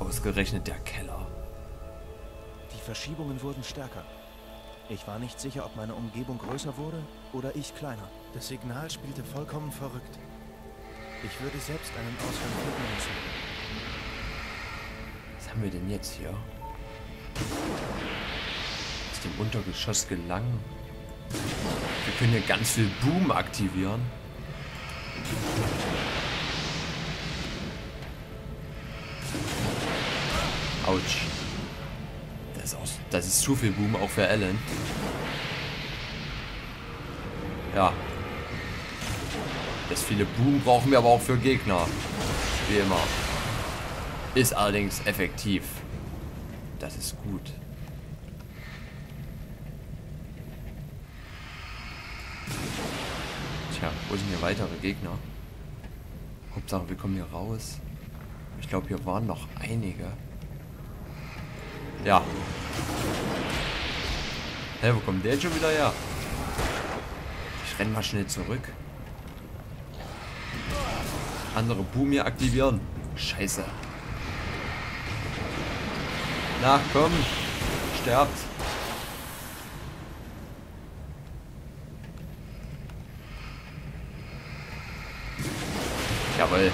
Ausgerechnet der Keller. Die Verschiebungen wurden stärker. Ich war nicht sicher, ob meine Umgebung größer wurde oder ich kleiner. Das Signal spielte vollkommen verrückt. Ich würde selbst einen Ausgang finden müssen. Was haben wir denn jetzt hier? Aus dem Untergeschoss gelangen. Wir können hier ganz viel Boom aktivieren. Autsch. Das ist zu viel Boom, auch für Alan. Ja. Das viele Boom brauchen wir aber auch für Gegner. Wie immer. Ist allerdings effektiv. Das ist gut. Tja, wo sind hier weitere Gegner? Hauptsache, wir kommen hier raus. Ich glaube, hier waren noch einige. Ja. Hä, wo kommt der jetzt schon wieder her? Ich renn mal schnell zurück. Andere Boom hier aktivieren. Scheiße. Na, komm. Sterbt. Jawohl.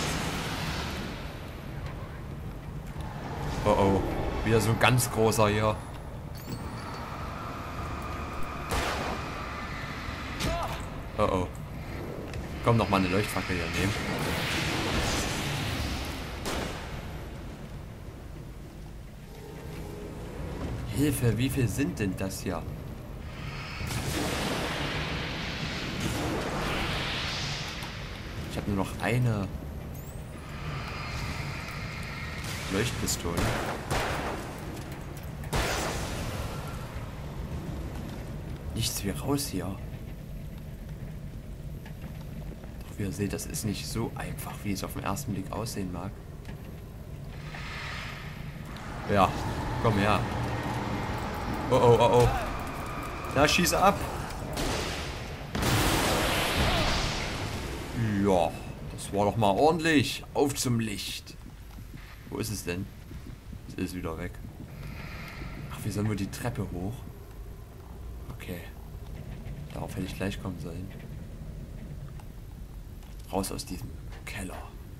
Oh oh. Wieder so ein ganz großer hier. Oh oh. Komm, noch mal eine Leuchtfackel hier nehmen. Hilfe, wie viel sind denn das hier? Ich habe nur noch eine Leuchtpistole. Nichts wie raus hier. Doch wie ihr seht, das ist nicht so einfach, wie es auf den ersten Blick aussehen mag. Ja, komm her. Oh oh, oh oh. Na, schieß ab. Ja, das war doch mal ordentlich. Auf zum Licht. Wo ist es denn? Es ist wieder weg. Ach, wie sollen wir die Treppe hoch? Okay. Darauf hätte ich gleich kommen sollen. Raus aus diesem Keller.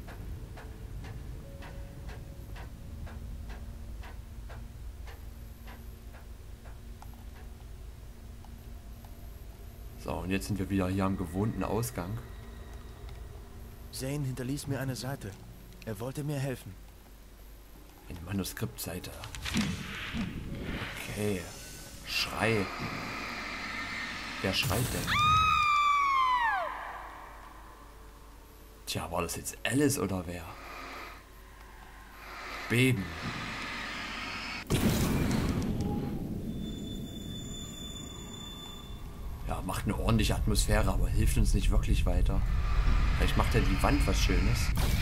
So, und jetzt sind wir wieder hier am gewohnten Ausgang. Zane hinterließ mir eine Seite. Er wollte mir helfen. Eine Manuskriptseite. Okay. Schrei. Wer schreit denn? Tja, war das jetzt Alice oder wer? Beben. Ja, macht eine ordentliche Atmosphäre, aber hilft uns nicht wirklich weiter. Vielleicht macht ja die Wand was Schönes.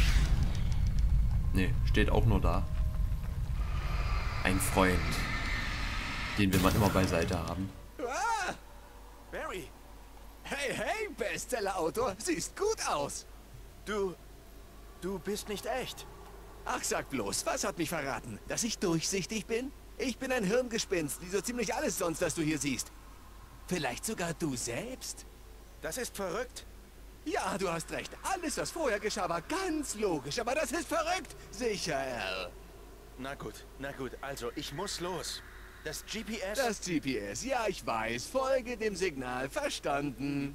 Ne, steht auch nur da. Ein Freund. Den will man immer beiseite haben. Ah! Barry! Hey, hey, Bestseller-Autor! Siehst gut aus! Du bist nicht echt. Ach, sag bloß, was hat mich verraten? Dass ich durchsichtig bin? Ich bin ein Hirngespinst, wie so ziemlich alles sonst, das du hier siehst. Vielleicht sogar du selbst? Das ist verrückt. Ja, du hast recht. Alles, was vorher geschah, war ganz logisch. Aber das ist verrückt. Sicher, Al. Na gut, also ich muss los. Das GPS... Das GPS, ja, ich weiß. Folge dem Signal. Verstanden.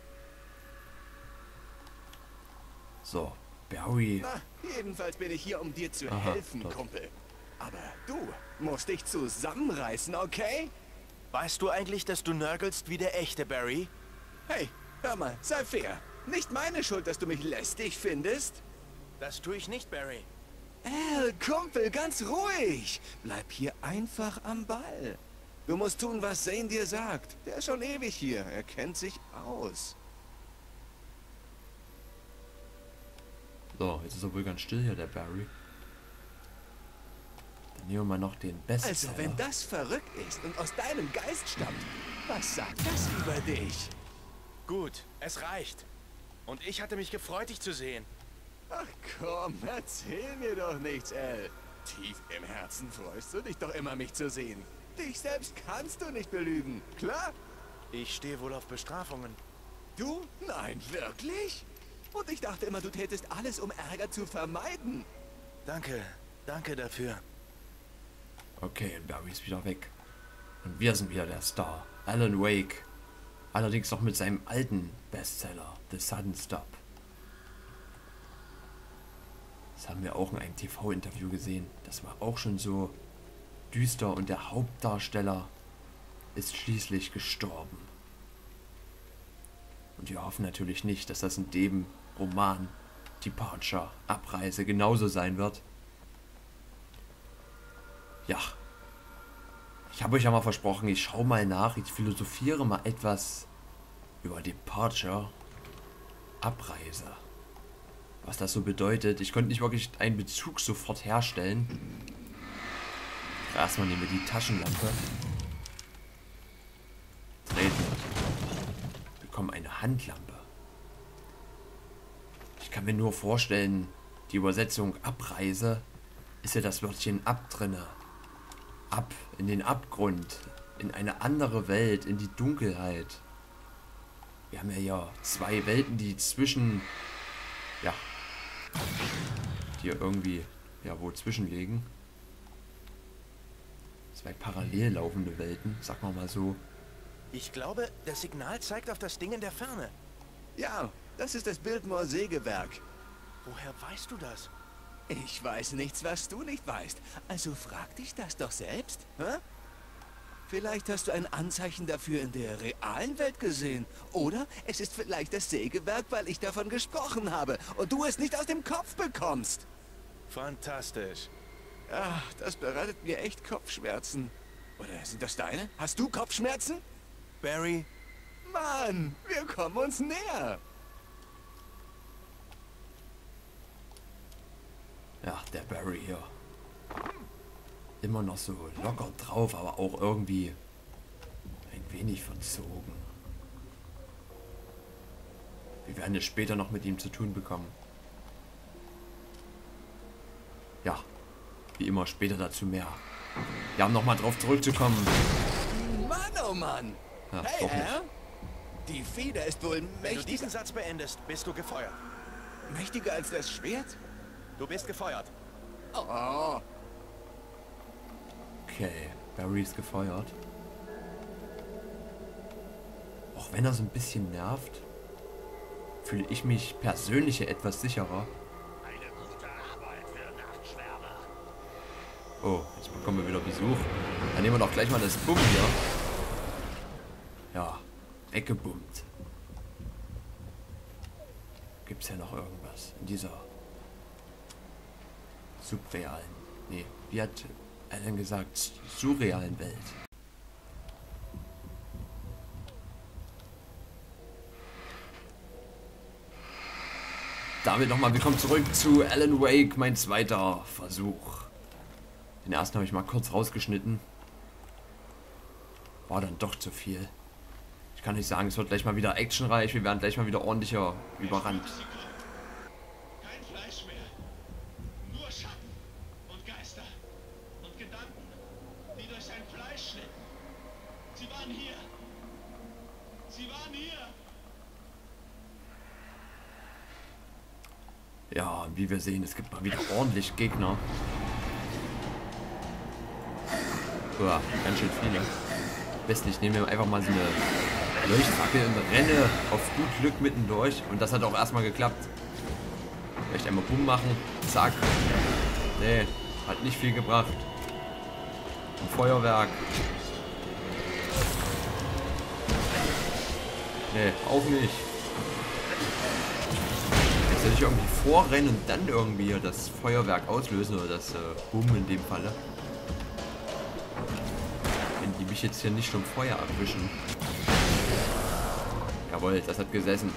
So, Barry. Na, jedenfalls bin ich hier, um dir zu helfen, dort. Kumpel. Aber du musst dich zusammenreißen, okay? Weißt du eigentlich, dass du nörgelst wie der echte Barry? Hey, hör mal, sei fair. Nicht meine Schuld, dass du mich lästig findest. Das tue ich nicht, Barry. Al, Kumpel, ganz ruhig. Bleib hier einfach am Ball. Du musst tun, was Zane dir sagt. Der ist schon ewig hier. Er kennt sich aus. So, jetzt ist er wohl ganz still hier, der Barry. Dann nehmen wir mal noch den Bestseller. Also, wenn das verrückt ist und aus deinem Geist stammt, was sagt das über dich? Gut, es reicht. Und ich hatte mich gefreut, dich zu sehen. Ach komm, erzähl mir doch nichts, Al. Tief im Herzen freust du dich doch immer, mich zu sehen. Dich selbst kannst du nicht belügen, klar? Ich stehe wohl auf Bestrafungen. Du? Nein, wirklich? Und ich dachte immer, du tätest alles, um Ärger zu vermeiden. Danke, danke dafür. Okay, Barry ist wieder weg. Und wir sind wieder der Star. Alan Wake. Allerdings noch mit seinem alten Bestseller, The Sudden Stop. Das haben wir auch in einem TV-Interview gesehen. Das war auch schon so düster und der Hauptdarsteller ist schließlich gestorben. Und wir hoffen natürlich nicht, dass das in dem Roman Departure, Abreise genauso sein wird. Ja. Ich habe euch ja mal versprochen, ich schaue mal nach, ich philosophiere mal etwas über Departure, Abreise. Was das so bedeutet. Ich konnte nicht wirklich einen Bezug sofort herstellen. Erstmal nehmen wir die Taschenlampe. Treten. Bekommen eine Handlampe. Ich kann mir nur vorstellen, die Übersetzung Abreise ist ja das Wörtchen ab drinne. Ab in den Abgrund, in eine andere Welt, in die Dunkelheit. Wir haben ja hier zwei Welten, die zwischen, ja, die irgendwie, ja, wo zwischenliegen. Zwei parallel laufende Welten, sagen wir mal so. Ich glaube, das Signal zeigt auf das Ding in der Ferne. Ja, das ist das Biltmore-Sägewerk. Woher weißt du das? Ich weiß nichts, was du nicht weißt. Also frag dich das doch selbst. Hä? Vielleicht hast du ein Anzeichen dafür in der realen Welt gesehen. Oder es ist vielleicht das Sägewerk, weil ich davon gesprochen habe und du es nicht aus dem Kopf bekommst. Fantastisch. Ach, das bereitet mir echt Kopfschmerzen. Oder sind das deine? Hast du Kopfschmerzen? Barry, Mann, wir kommen uns näher. Ja, der Barry hier. Immer noch so locker drauf, aber auch irgendwie ein wenig verzogen. Wir werden es später noch mit ihm zu tun bekommen. Ja, wie immer später dazu mehr. Ja, um nochmal drauf zurückzukommen. Mann, oh Mann. Ja, Hey, doch nicht. Herr? Die Feder ist wohl wenn du diesen Satz beendest, bist du gefeuert. mächtiger als das Schwert? Du bist gefeuert. Oh, Okay, Barry ist gefeuert. Auch wenn er so ein bisschen nervt, fühle ich mich persönlich etwas sicherer. Eine gute Arbeit für Nachtschwärmer. Oh, jetzt bekommen wir wieder Besuch. Dann nehmen wir doch gleich mal das Bumm hier. Ja, weggebummt. Gibt's ja noch irgendwas in dieser subrealen, nee, wie hat Alan gesagt, surrealen Welt? Damit nochmal willkommen zurück zu Alan Wake, mein zweiter Versuch. Den ersten habe ich mal kurz rausgeschnitten. War dann doch zu viel. Ich kann nicht sagen, es wird gleich mal wieder actionreich. Wir werden gleich mal wieder ordentlicher überrannt. Kein Fleisch mehr. Nur Schatten und Geister und Gedanken, die durch sein Fleisch schlitten. Sie waren hier. Sie waren hier. Ja, wie wir sehen, es gibt mal wieder ordentlich Gegner. Uah, ganz schön viele. Am besten, ich nehme mir einfach mal so eine Leuchtfackel und renne auf gut Glück mittendurch. Und das hat auch erstmal geklappt. Vielleicht einmal Bumm machen. Zack. Nee, hat nicht viel gebracht. Ein Feuerwerk. Nee, auch nicht. Jetzt soll ich irgendwie vorrennen und dann irgendwie das Feuerwerk auslösen oder das Bumm in dem Falle. Wenn die mich jetzt hier nicht vom Feuer abwischen. Jawohl, das hat gesessen.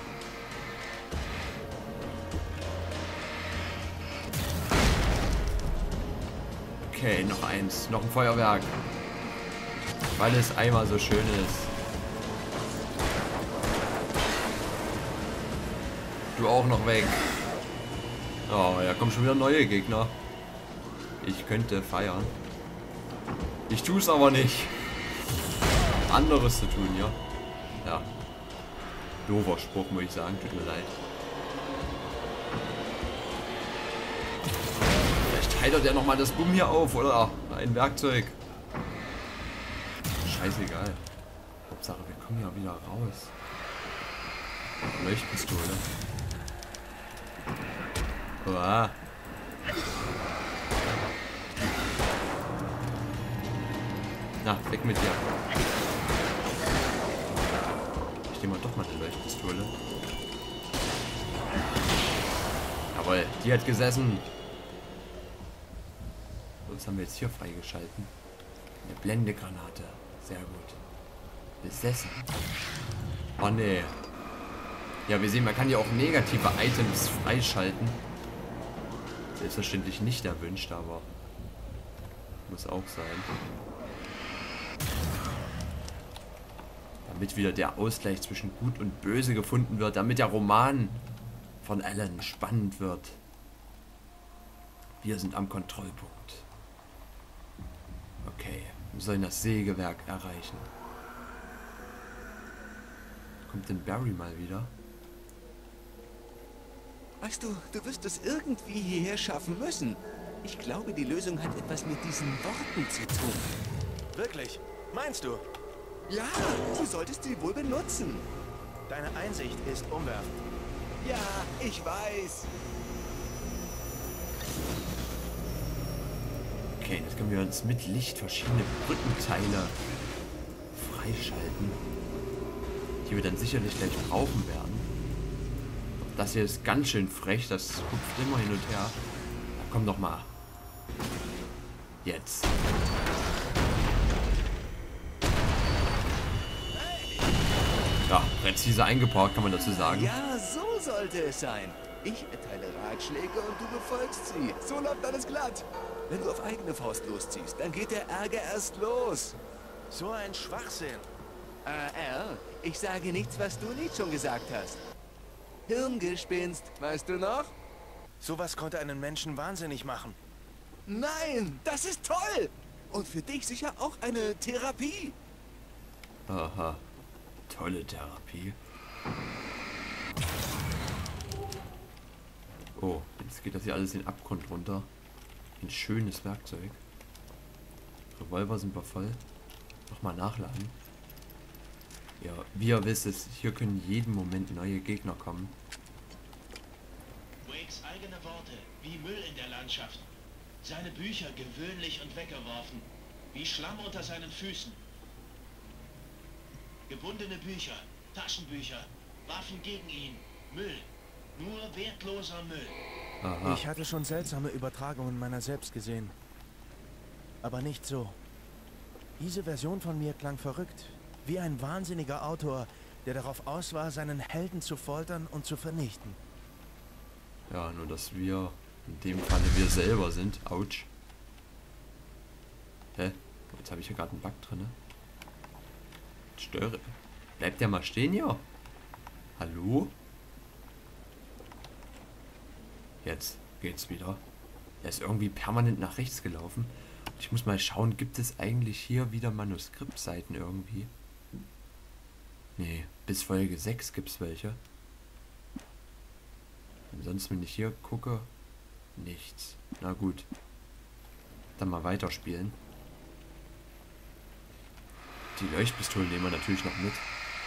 Okay, noch eins. Noch ein Feuerwerk. Weil es einmal so schön ist. Du auch noch weg. Oh, ja, kommen schon wieder neue Gegner. Ich könnte feiern. Ich tue es aber nicht. Anderes zu tun, ja. Ja. Doofer Spruch, muss ich sagen. Tut mir leid. Vielleicht heitert er nochmal das Bumm hier auf, oder? Ein Werkzeug. Scheißegal. Hauptsache, wir kommen ja wieder raus. Leuchtpistole. Uah. Na, weg mit dir. Ich nehme mal doch mal eine Leuchtpistole. Jawohl, die hat gesessen. So, was haben wir jetzt hier freigeschalten? Eine Blendegranate. Sehr gut. Besessen. Oh ne. Ja, wir sehen, man kann ja auch negative Items freischalten. Selbstverständlich nicht erwünscht, aber muss auch sein. Damit wieder der Ausgleich zwischen Gut und Böse gefunden wird, damit der Roman von Alan spannend wird. Wir sind am Kontrollpunkt. Okay, wir sollen das Sägewerk erreichen. Kommt denn Barry mal wieder? Weißt du, du wirst es irgendwie hierher schaffen müssen. Ich glaube, die Lösung hat etwas mit diesen Worten zu tun. Wirklich? Meinst du? Ja, du solltest sie wohl benutzen. Deine Einsicht ist umwerfend. Ja, ich weiß. Okay, jetzt können wir uns mit Licht verschiedene Brückenteile freischalten, die wir dann sicherlich gleich brauchen werden. Das hier ist ganz schön frech, das hüpft immer hin und her. Na, komm doch mal. Jetzt. Ja, präzise eingebaut, kann man dazu sagen. Ja, so sollte es sein. Ich erteile Ratschläge und du befolgst sie. So läuft alles glatt. Wenn du auf eigene Faust losziehst, dann geht der Ärger erst los. So ein Schwachsinn. Ich sage nichts, was du nicht schon gesagt hast. Hirngespinst, weißt du noch? Sowas konnte einen Menschen wahnsinnig machen. Nein, das ist toll. Und für dich sicher auch eine Therapie. Aha. Tolle Therapie. Oh, jetzt geht das hier alles in den Abgrund runter. Ein schönes Werkzeug. Revolver sind wir voll. Nochmal nachladen. Ja, wie ihr wisst, hier können jeden Moment neue Gegner kommen. Wakes eigene Worte, wie Müll in der Landschaft. Seine Bücher gewöhnlich und weggeworfen, wie Schlamm unter seinen Füßen. Gebundene Bücher, Taschenbücher, Waffen gegen ihn, Müll. Nur wertloser Müll. Aha. Ich hatte schon seltsame Übertragungen meiner selbst gesehen. Aber nicht so. Diese Version von mir klang verrückt. Wie ein wahnsinniger Autor, der darauf aus war, seinen Helden zu foltern und zu vernichten. Ja, nur dass wir, in dem Falle wir selber sind. Autsch. Hä? Jetzt habe ich ja gerade einen Bug drin. Störe. Bleibt der mal stehen hier? Hallo? Jetzt geht's wieder. Er ist irgendwie permanent nach rechts gelaufen. Ich muss mal schauen, gibt es eigentlich hier wieder Manuskriptseiten irgendwie? Nee, bis Folge 6 gibt es welche. Ansonsten, wenn ich hier gucke, nichts. Na gut. Dann mal weiterspielen. Die Leuchtpistolen nehmen wir natürlich noch mit.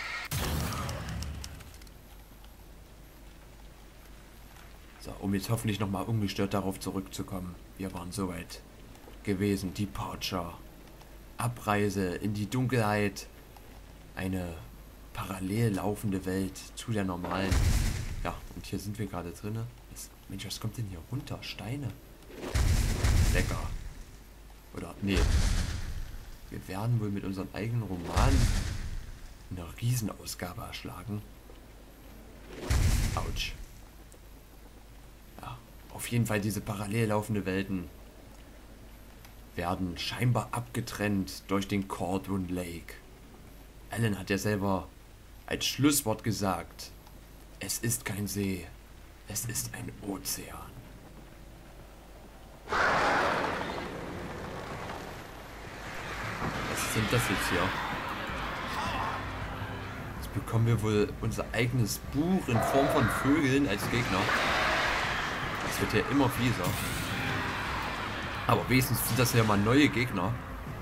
So, um jetzt hoffentlich nochmal ungestört darauf zurückzukommen. Wir waren soweit gewesen. Departure. Abreise in die Dunkelheit. Eine parallel laufende Welt zu der normalen. Ja, und hier sind wir gerade drin. Mensch, was kommt denn hier runter? Steine. Lecker. Oder, nee. Wir werden wohl mit unserem eigenen Roman eine Riesenausgabe erschlagen. Autsch. Ja, auf jeden Fall diese parallel laufende Welten werden scheinbar abgetrennt durch den Cordwood Lake. Alan hat ja selber als Schlusswort gesagt, es ist kein See, es ist ein Ozean. ist denn das jetzt hier? Jetzt bekommen wir wohl unser eigenes Buch in Form von Vögeln als Gegner. Das wird ja immer fieser. Aber wenigstens sind das ja mal neue Gegner.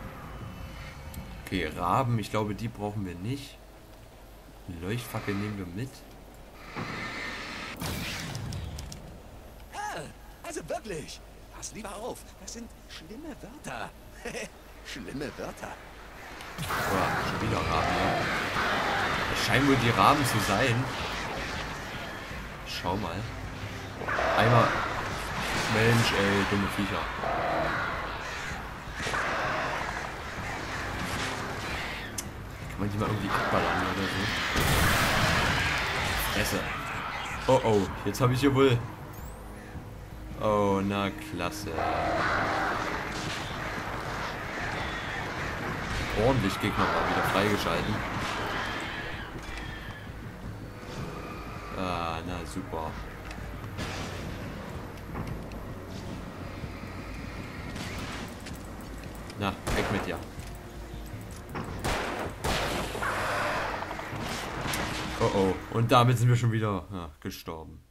Okay, Raben, ich glaube, die brauchen wir nicht. Eine Leuchtfackel nehmen wir mit. Also wirklich, pass lieber auf, das sind schlimme Wörter. Schlimme Wörter. Oh, schon wieder Raben, ja. Das scheinen wohl die Raben zu sein. Schau mal. Einmal. Mensch, ey, dumme Viecher. Kann man die mal irgendwie abballern oder so? Fresse. Oh oh, jetzt habe ich hier wohl... Oh, na klasse. Ordentlich Gegner mal wieder freigeschalten. Ah, na super. Na, weg mit dir. Oh oh, und damit sind wir schon wieder gestorben.